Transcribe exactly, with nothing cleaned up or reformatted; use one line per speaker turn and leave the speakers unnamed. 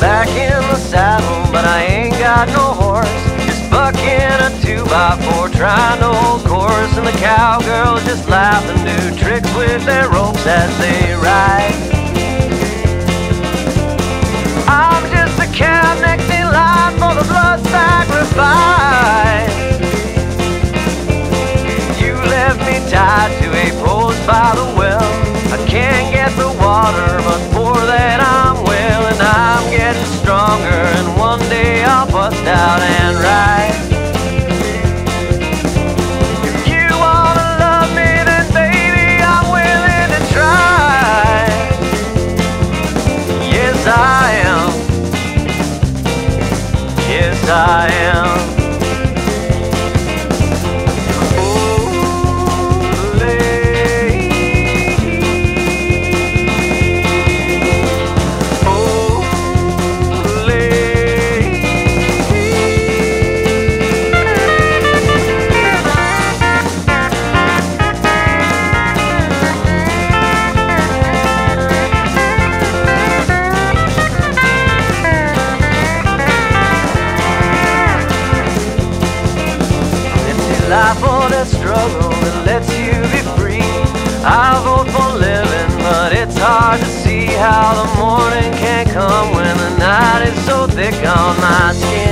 back in the saddle, but I ain't got no horse. Just bucking a two by four, trying to hold course, and the cowgirls just laugh and do tricks with their ropes as they ride. I'm just a cab next in line for the blood sacrifice. You left me tied to a post by the well. I can't get the water, but for that I'm well, and I'm getting stronger, and one day I'll bust out and ride. If you wanna love me, then baby, I'm willing to try. Yes, I am. Yes, I am. Life or that struggle that lets you be free. I vote for living, but it's hard to see how the morning can come when the night is so thick on my skin.